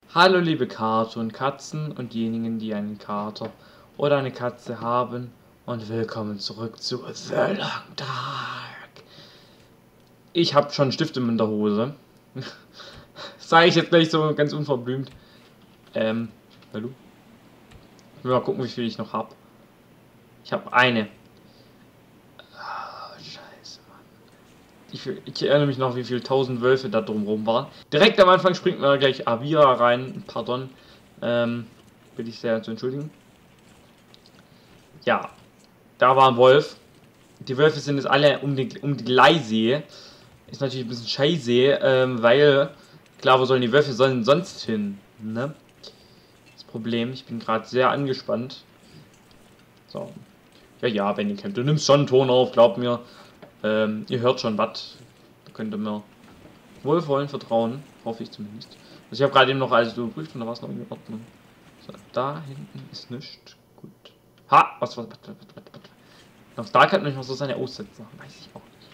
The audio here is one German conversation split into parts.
Hallo liebe Kater und Katzen und diejenigen, die einen Kater oder eine Katze haben, und willkommen zurück zu The Long Dark. Ich habe schon einen Stift in der Hose. Sage ich jetzt gleich so ganz unverblümt. Hallo? Ich will mal gucken, wie viel ich noch habe. Ich habe eine. Scheiße, Mann. Ich erinnere mich noch, wie viel 1000 Wölfe da drumherum waren. Direkt am Anfang springt mir gleich Avira rein. Pardon. Bitte ich sehr zu entschuldigen. Ja, da war ein Wolf. Die Wölfe sind jetzt alle um die Gleisee. Ist natürlich ein bisschen scheiße, weil, klar, wo sollen die Wölfe sollen sonst hin? Ne? Das Problem, ich bin gerade sehr angespannt. So. Ja, Benny Camp, du nimmst schon einen Ton auf, glaub mir. Ihr hört schon was. Da könnt ihr mir wohlwollend vertrauen. Hoffe ich zumindest. Also ich habe gerade eben noch alles überprüft und da war es noch in Ordnung. So, da hinten ist nichts. Gut. Ha! Was. Noch Stark hat noch so seine Aussätze. Weiß ich auch nicht.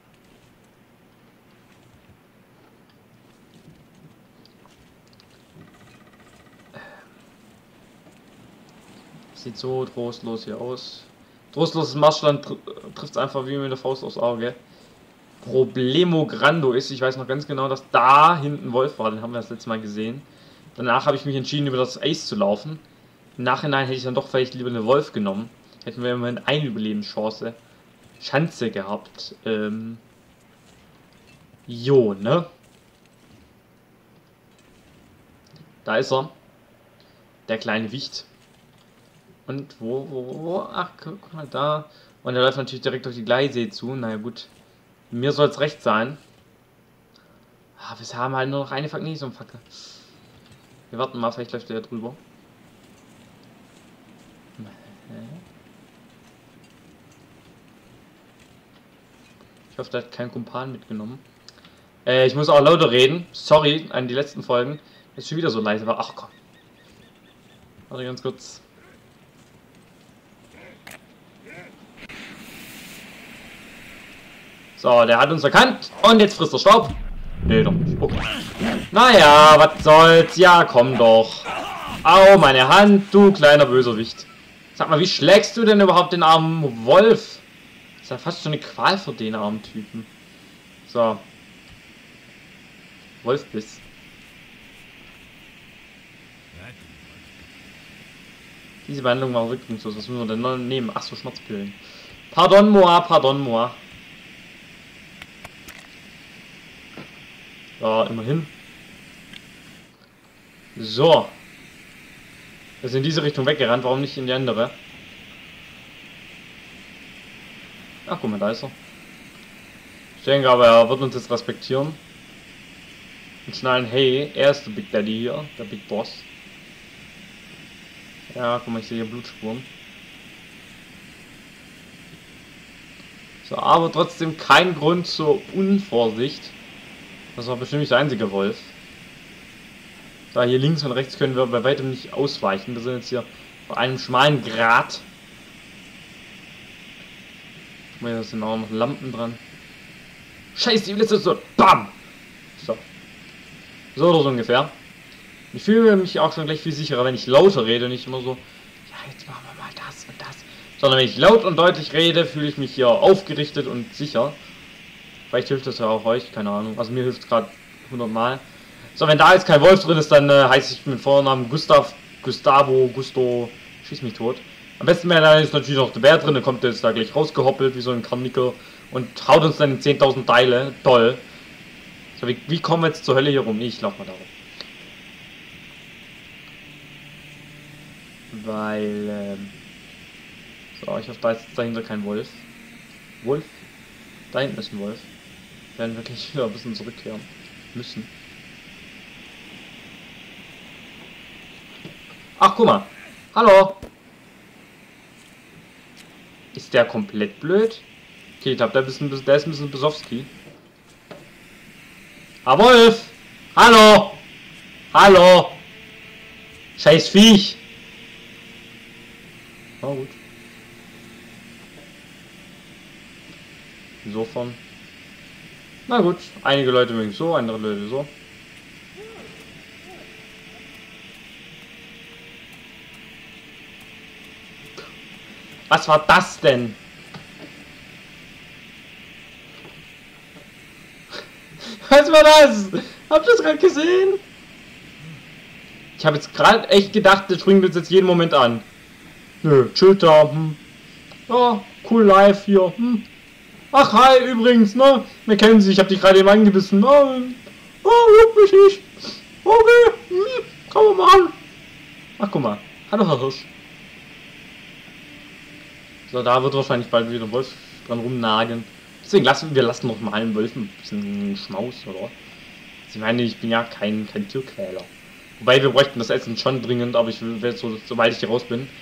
Sieht so trostlos hier aus. Trostloses Marschland trifft es einfach wie mit der Faust aufs Auge. Problemo Grando ist, ich weiß noch ganz genau, dass da hinten Wolf war. Den haben wir das letzte Mal gesehen. Danach habe ich mich entschieden, über das Ace zu laufen. Im Nachhinein hätte ich dann doch vielleicht lieber eine Wolf genommen. Hätten wir immerhin eine Überlebenschance. Chance gehabt. Jo, ne? Da ist er. Der kleine Wicht. Und wo? Ach, guck mal da. Und er läuft natürlich direkt auf die Gleisee zu. Naja, gut. Mir soll es recht sein. Ah, wir haben halt nur noch eine Magnesiumfackel. Wir warten mal, vielleicht läuft der ja drüber. Ich hoffe, der hat keinen Kumpan mitgenommen. Ich muss auch lauter reden. Sorry an die letzten Folgen. Ist schon wieder so leise war. Ach komm. Warte ganz kurz. So, der hat uns erkannt. Und jetzt frisst er Staub. Nee, doch nicht. Okay. Naja, was soll's. Ja, komm doch. Au, meine Hand, du kleiner Bösewicht. Sag mal, wie schlägst du denn überhaupt den armen Wolf? Das ist ja fast schon eine Qual für den armen Typen. So. Wolfbiss. Diese Behandlung war rückungslos. Was müssen wir denn noch nehmen? Achso, Schmerzpillen. Pardon moi, pardon moi. Ja, immerhin. So. Er ist in diese Richtung weggerannt, warum nicht in die andere? Ach, guck mal, da ist er. Ich denke aber, er wird uns jetzt respektieren. Und schnallen, hey, er ist der Big Daddy hier, der Big Boss. Ja, guck mal, ich sehe hier Blutspuren. So, aber trotzdem kein Grund zur Unvorsicht. Das war bestimmt nicht der einzige Wolf. Da hier links und rechts können wir bei weitem nicht ausweichen. Wir sind jetzt hier auf einem schmalen Grat. Guck mal, da sind auch noch Lampen dran. Scheiße, die Blitze so. Bam! So. So oder so ungefähr. Ich fühle mich auch schon gleich viel sicherer, wenn ich lauter rede und nicht immer so, ja, jetzt machen wir mal das und das. Sondern wenn ich laut und deutlich rede, fühle ich mich hier aufgerichtet und sicher. Vielleicht hilft das ja auch euch, keine Ahnung. Also mir hilft es gerade 100 Mal. So, wenn da jetzt kein Wolf drin ist, dann heiße ich mit Vornamen Gusto, schieß mich tot. Am besten wäre da ist natürlich noch der Bär drin, dann kommt der jetzt da gleich rausgehoppelt, wie so ein Karnickel und haut uns dann in 10.000 Teile. Toll. So, wie kommen wir jetzt zur Hölle hier rum? Ich lauf mal da rum. Weil, so, ich hoffe, da ist dahinter kein Wolf. Wolf? Da hinten ist ein Wolf. Wir werden wirklich wieder ein bisschen zurückkehren müssen. Ach, guck mal. Hallo. Ist der komplett blöd? Okay, ich glaube, der ist ein bisschen Besowski. Ah, Wolf! Hallo! Hallo! Scheiß Viech! Oh, gut. Insofern. Na gut, einige Leute mögen so, andere Leute so. Was war das denn? Was war das? Habt ihr das gerade gesehen? Ich habe jetzt gerade echt gedacht, der springt uns jetzt jeden Moment an. Nö, chill da. Ja, cool live hier. Ach, hi, übrigens, ne? Wir kennen Sie, ich habe dich gerade eben angebissen. Oh, mich nicht. Okay, komm mal an. Ach, guck mal. Hallo, Herr Hirsch. So, da wird wahrscheinlich bald wieder ein Wolf dran rumnageln. Deswegen lassen wir noch mal einen Wolf ein bisschen Schmaus, oder? Ich meine, ich bin ja kein Tierquäler. Wobei, wir bräuchten das Essen schon dringend, aber ich will, sobald ich hier raus bin,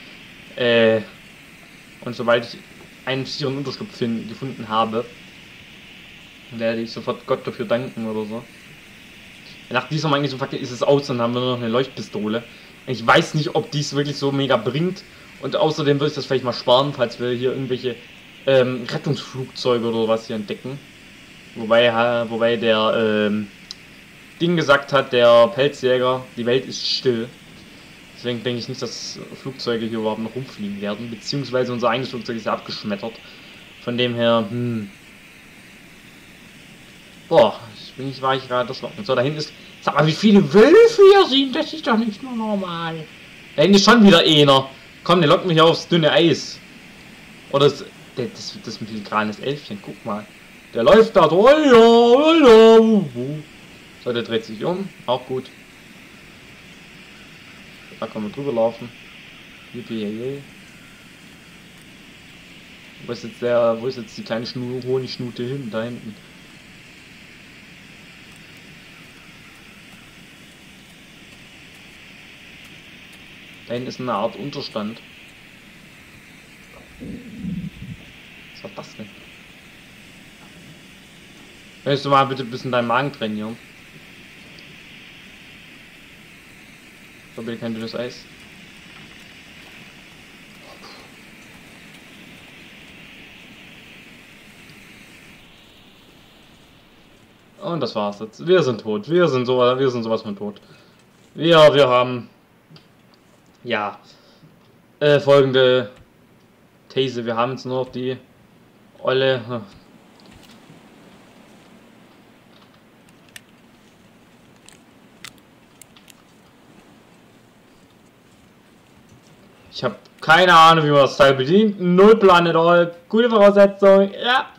und sobald ich einen sicheren Unterschlupf gefunden habe, werde ich sofort Gott dafür danken oder so. Nach dieser magnetischen Fackel ist es aus, dann haben wir nur noch eine Leuchtpistole. Ich weiß nicht, ob dies wirklich so mega bringt. Und außerdem würde ich das vielleicht mal sparen, falls wir hier irgendwelche Rettungsflugzeuge oder was hier entdecken. Wobei der Ding gesagt hat, der Pelzjäger, die Welt ist still. Deswegen denke ich nicht, dass Flugzeuge hier überhaupt noch rumfliegen werden. Beziehungsweise unser eigenes Flugzeug ist ja abgeschmettert. Von dem her, boah, war ich gerade erschrocken. So, da hinten ist... Sag mal, wie viele Wölfe hier sind, das ist doch nicht nur normal. Da hinten ist schon wieder einer. Komm, der lockt mich aufs dünne Eis. Oder das filigranes Elfchen, guck mal. Der läuft da durch. So, der dreht sich um. Auch gut. Da kann man drüber laufen. Yippie. Wo ist jetzt die kleine Honigschnute hin? Da hinten. Da hinten ist eine Art Unterstand. Was war das denn? Willst du mal bitte ein bisschen deinen Magen trainieren? So, bitte kein dünnes Eis. Und das war's jetzt. Wir sind tot. Wir sind sowas von tot. Wir haben... Ja. Folgende These. Wir haben jetzt nur noch die olle... Ich habe keine Ahnung, wie man das Teil bedient. Null Plan at all. Gute Voraussetzung. Ja.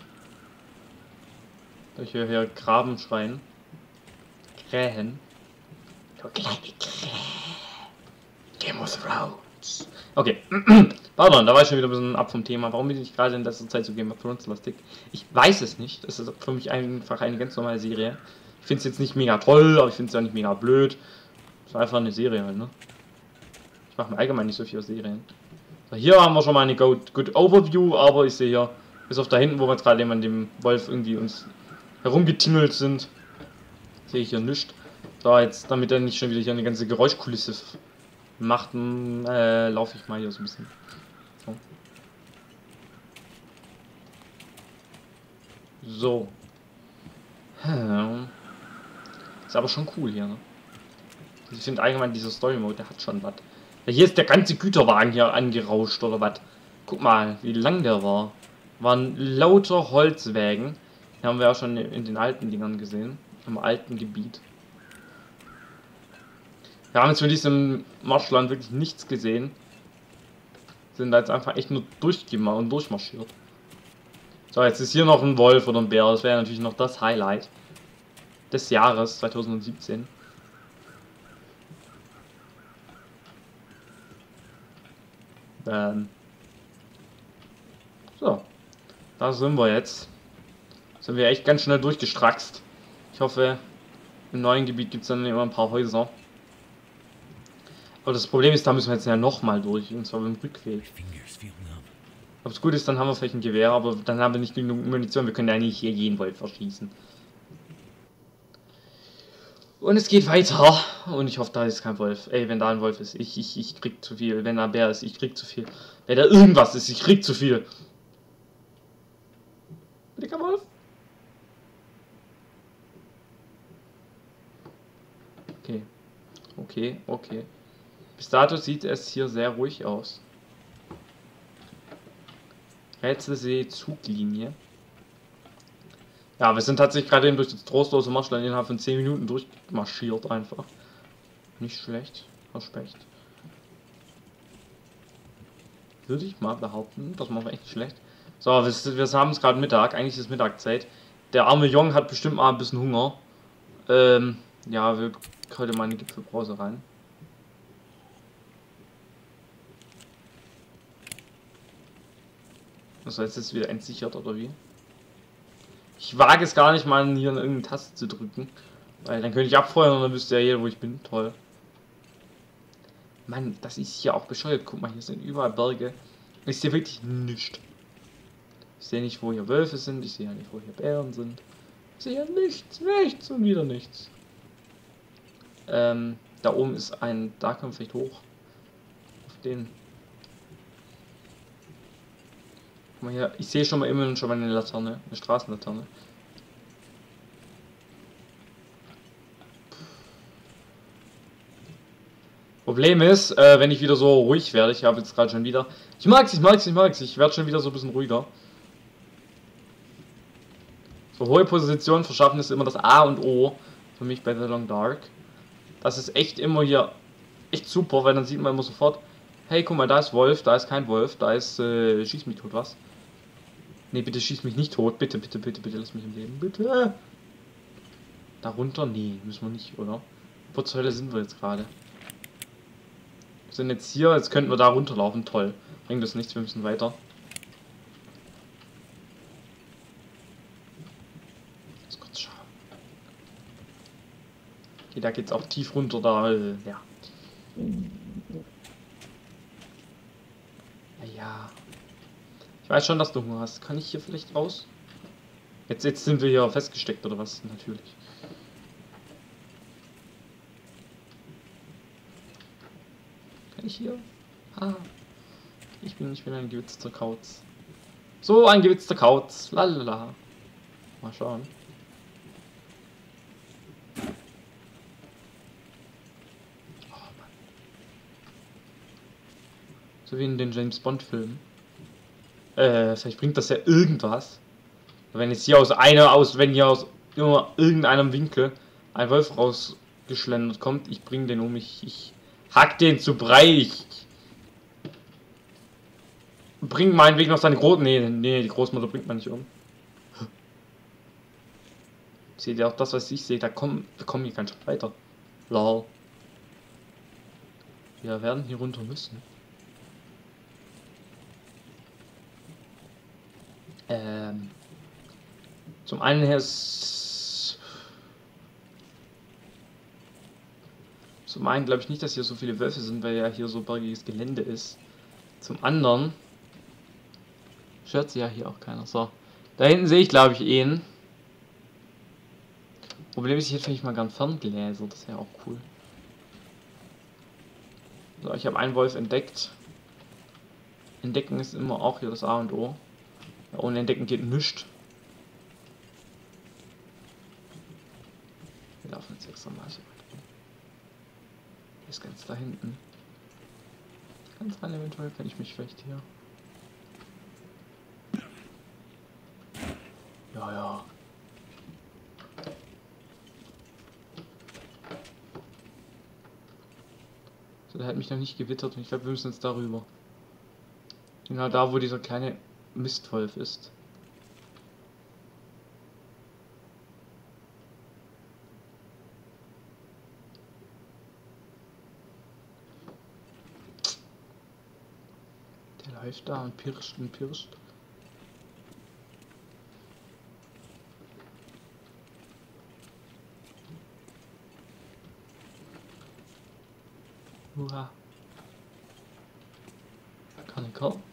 Ich höre hier Graben schreien. Krähen. Du kleine Krähe. Game of Thrones. Okay. Pardon, da war ich schon wieder ein bisschen ab vom Thema. Warum bin ich gerade in letzter Zeit so Game of Thrones lastig? Ich weiß es nicht. Es ist für mich einfach eine ganz normale Serie. Ich finde es jetzt nicht mega toll, aber ich finde es auch nicht mega blöd. Es ist einfach eine Serie halt, ne? Ich mache mir allgemein nicht so viele Serien. So, hier haben wir schon mal eine Good Overview, aber ich sehe hier, bis auf da hinten, wo wir jetzt gerade an dem Wolf irgendwie uns herumgetingelt sind, sehe ich hier nichts. So, jetzt, damit er nicht schon wieder hier eine ganze Geräuschkulisse macht, laufe ich mal hier so ein bisschen. So. Ist aber schon cool hier, ne? Ich finde allgemein dieser Story Mode, der hat schon was. Hier ist der ganze Güterwagen hier angerauscht oder was. Guck mal, wie lang der war. Waren lauter Holzwägen. Die haben wir ja schon in den alten Dingern gesehen. Im alten Gebiet. Wir haben jetzt mit diesem Marschland wirklich nichts gesehen. Sind da jetzt einfach echt nur durchmarschiert. So, jetzt ist hier noch ein Wolf oder ein Bär. Das wäre natürlich noch das Highlight des Jahres 2017. So, da sind wir jetzt. Sind wir echt ganz schnell durchgestraxt. Ich hoffe, im neuen Gebiet gibt es dann immer ein paar Häuser. Aber das Problem ist, da müssen wir jetzt ja nochmal durch, und zwar mit dem Rückweg. Ob es gut ist, dann haben wir vielleicht ein Gewehr, aber dann haben wir nicht genug Munition. Wir können ja nicht hier jeden Wolf verschießen. Und es geht weiter. Und ich hoffe, da ist kein Wolf. Ey, wenn da ein Wolf ist, ich krieg zu viel. Wenn da ein Bär ist, ich krieg zu viel. Wenn da irgendwas ist, ich krieg zu viel. Dicker Wolf. Okay. Bis dato sieht es hier sehr ruhig aus. Rätselsee Zuglinie. Ja, wir sind tatsächlich gerade eben durch das trostlose Marschland innerhalb von 10 Minuten durchmarschiert einfach. Nicht schlecht. Respekt. Würde ich mal behaupten. Das machen wir echt schlecht. So, wir haben es gerade Mittag. Eigentlich ist Mittagszeit. Der arme Jong hat bestimmt mal ein bisschen Hunger. Ja, wir heute mal eine Gipfelbrause rein. Das heißt, jetzt wieder entsichert oder wie? Ich wage es gar nicht mal hier in irgendeine Taste zu drücken. Weil dann könnte ich abfeuern und dann wüsste ja jeder, wo ich bin. Toll. Mann, das ist hier auch bescheuert. Guck mal, hier sind überall Berge. Ich sehe wirklich nichts. Ich sehe nicht, wo hier Wölfe sind. Ich sehe ja nicht, wo hier Bären sind. Ich sehe ja nichts und wieder nichts. Da oben ist ein, da kommt vielleicht hoch. Auf den. Guck mal hier, ich sehe schon mal immerhin schon mal eine Laterne, eine Straßenlaterne. Problem ist, wenn ich wieder so ruhig werde, ich habe jetzt gerade schon wieder. Ich mag's, ich werde schon wieder so ein bisschen ruhiger. So hohe Positionen verschaffen ist immer das A und O für mich bei The Long Dark. Das ist echt immer hier echt super, weil dann sieht man immer sofort, hey, guck mal, da ist Wolf, da ist kein Wolf, da ist, schieß mich tot, was? Nee, bitte schieß mich nicht tot, bitte, lass mich im Leben, bitte. Darunter? Nee, müssen wir nicht, oder? Wo zur Hölle sind wir jetzt gerade? Wir sind jetzt hier, jetzt könnten wir da runterlaufen, toll. Bringt das nichts, wir müssen weiter. Jetzt kurz schauen. Okay, da geht's auch tief runter, da, ja. Ja. Ich weiß schon, dass du Hunger hast. Kann ich hier vielleicht raus? Jetzt sind wir hier festgesteckt, oder was? Natürlich. Kann ich hier? Ah. Ich bin ein gewitzter Kauz. So ein gewitzter Kauz. Lalala. Mal schauen. Oh, Mann. So wie in den James Bond Filmen. Vielleicht bringt das ja irgendwas. Wenn jetzt hier wenn hier aus immer irgendeinem Winkel ein Wolf rausgeschlendert kommt, ich bring den um, ich hack den zu Brei, ich bring meinen Weg noch seine Großmutter. Nee, die Großmutter bringt man nicht um. Seht ihr auch das, was ich sehe? Da kommen wir keinen Schritt weiter. Lol. Wir werden hier runter müssen. Zum einen her ist. Zum einen glaube ich nicht, dass hier so viele Wölfe sind, weil ja hier so bergiges Gelände ist. Zum anderen. Stört sie ja hier auch keiner. So. Da hinten sehe ich glaube ich ihn. Problem ist, ich hätte vielleicht mal gern Ferngläser. Das wäre auch cool. So, ich habe einen Wolf entdeckt. Entdecken ist immer auch hier das A und O. Ja, ohne Entdecken geht nichts. Wir laufen jetzt extra mal so weit. Der ist ganz da hinten. Ganz rein eventuell kann ich mich vielleicht hier. Ja. So, der hat mich noch nicht gewittert und ich glaube, wir müssen jetzt darüber. Genau da, wo dieser kleine Mistwolf ist. Der läuft da und pirscht und pirscht. Hurra. Kann ich kommen?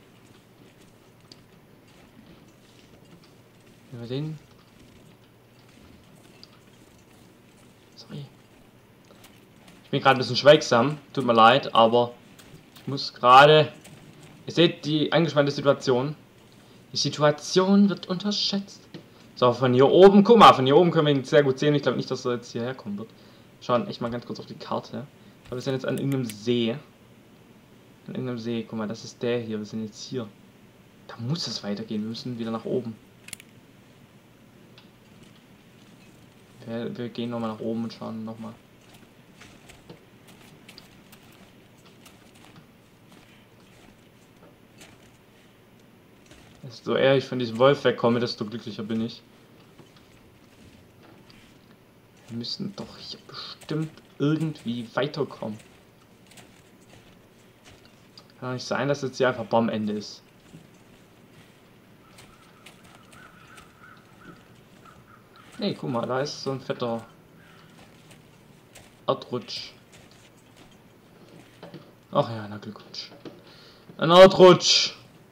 Nehmen wir den. Sorry. Ich bin gerade ein bisschen schweigsam. Tut mir leid, aber ich muss gerade. Ihr seht die angespannte Situation. Die Situation wird unterschätzt. So, von hier oben, guck mal, von hier oben können wir ihn sehr gut sehen. Ich glaube nicht, dass er jetzt hierher kommen wird. Schauen echt mal ganz kurz auf die Karte. Aber wir sind jetzt an irgendeinem See. An irgendeinem See, guck mal, das ist der hier. Wir sind jetzt hier. Da muss es weitergehen. Wir müssen wieder nach oben. Wir gehen nochmal nach oben und schauen nochmal. Desto eher ich von diesem Wolf wegkomme, desto glücklicher bin ich. Wir müssen doch hier bestimmt irgendwie weiterkommen. Kann doch nicht sein, dass jetzt hier einfach Bombenende ist. Nee, guck mal, da ist so ein fetter Erdrutsch. Ach ja, na Glückwunsch. Ein Erdrutsch.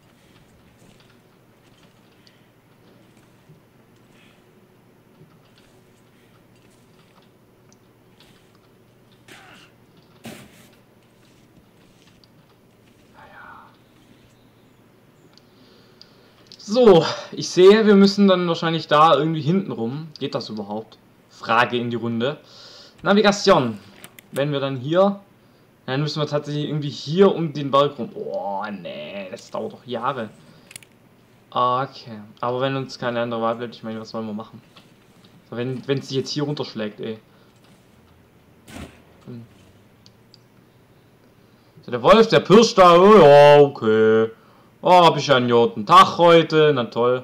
So, ich sehe, wir müssen dann wahrscheinlich da irgendwie hinten rum. Geht das überhaupt? Frage in die Runde. Navigation. Wenn wir dann hier... Dann müssen wir tatsächlich irgendwie hier um den Berg rum. Oh, nee, das dauert doch Jahre. Okay. Aber wenn uns keine andere Wahl bleibt, ich meine, was wollen wir machen? So, wenn es sich jetzt hier runterschlägt, ey. So, der Wolf, der pirscht da. Oh, ja, okay. Oh, hab ich einen guten Tag heute. Na toll.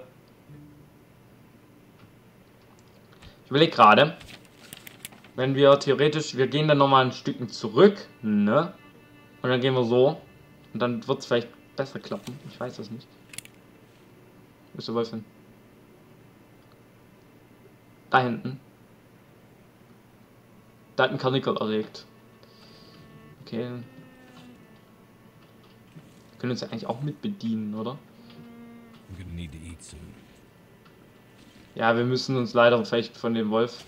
Ich überlege gerade, wenn wir theoretisch, wir gehen dann nochmal ein Stückchen zurück, ne? Und dann gehen wir so. Und dann wird es vielleicht besser klappen. Ich weiß das nicht. Wo ist der Wolf hin? Da hinten. Da hat ein Karnickel erregt. Okay. Können uns ja eigentlich auch mit bedienen, oder? Ja, wir müssen uns leider vielleicht von dem Wolf...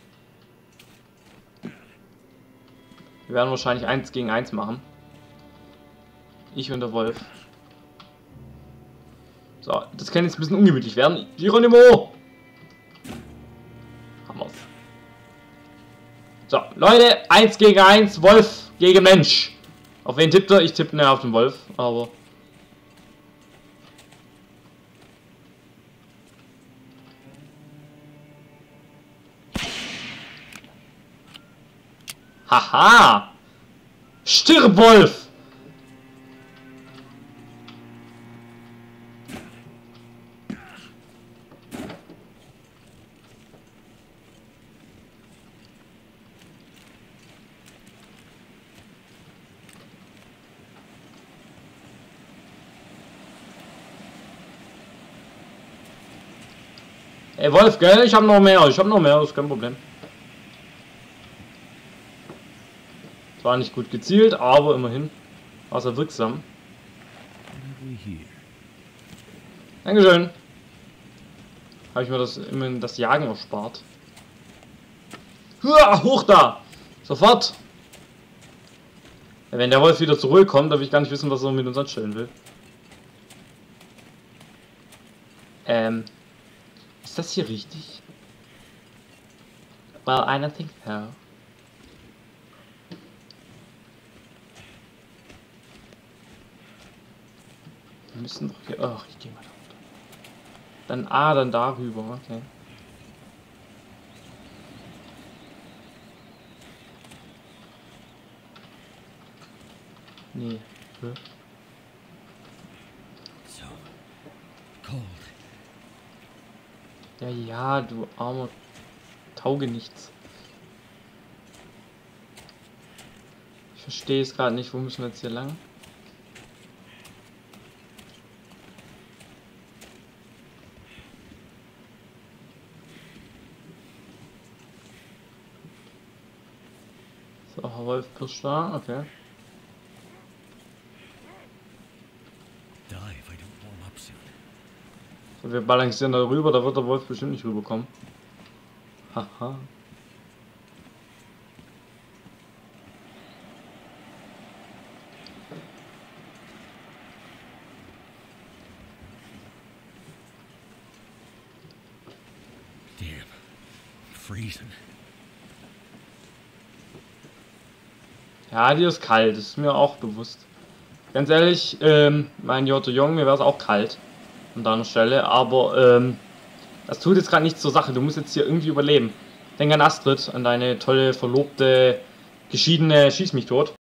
Wir werden wahrscheinlich 1 gegen 1 machen. Ich und der Wolf. So, das kann jetzt ein bisschen ungemütlich werden. Geronimo! Haben wir's. So, Leute, 1 gegen 1, Wolf gegen Mensch. Auf wen tippt er? Ich tippe näher auf den Wolf, aber... Haha! Stirb, Wolf! Ey, Wolf, gell? Ich hab noch mehr, das ist kein Problem. War nicht gut gezielt, aber immerhin war es ja wirksam. Dankeschön. Habe ich mir immerhin das Jagen erspart. Hoch da! Sofort! Ja, wenn der Wolf wieder zurückkommt, darf ich gar nicht wissen, was er mit uns anstellen will. Ist das hier richtig? Well, I don't think so. Wir müssen doch hier... Ach, ich gehe mal da runter. Dann dann darüber, okay. Nee. So cold. Ja, du armer Taugenichts. Ich verstehe es gerade nicht. Wo müssen wir jetzt hier lang? So, Herr Wolf pirscht da, okay. So, wir balancieren da rüber, da wird der Wolf bestimmt nicht rüberkommen. Haha. Damn, freezing. Ja, dir ist kalt, das ist mir auch bewusst. Ganz ehrlich, mein Jotto Jung, mir wäre es auch kalt. an deiner Stelle, aber das tut jetzt gerade nichts zur Sache. Du musst jetzt hier irgendwie überleben. Denk an Astrid, an deine tolle, verlobte, geschiedene Schieß mich tot.